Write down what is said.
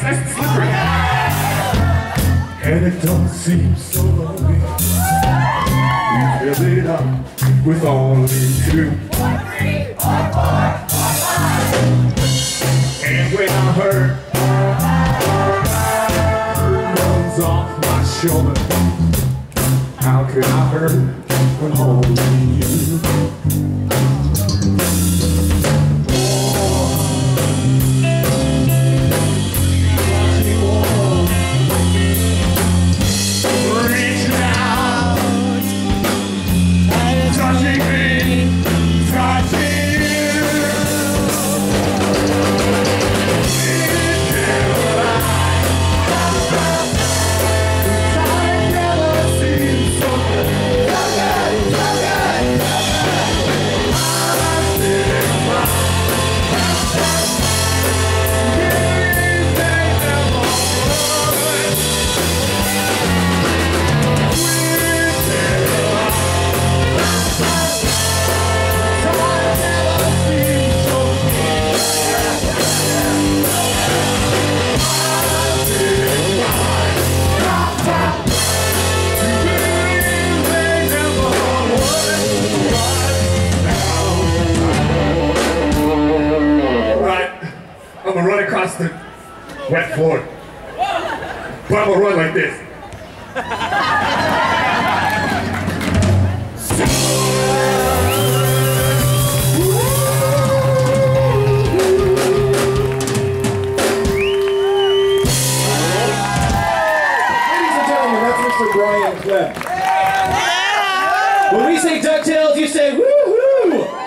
nice and slippery. And it don't seem so lonely. We fill it up with only two. And when I hurt runs off my shoulder, how could I hurt when holding you? I'm gonna run across the wet floor. But I'm gonna run like this. Ladies and gentlemen, that's Mr. Brian Clem. When we say DuckTales, you say woo-hoo!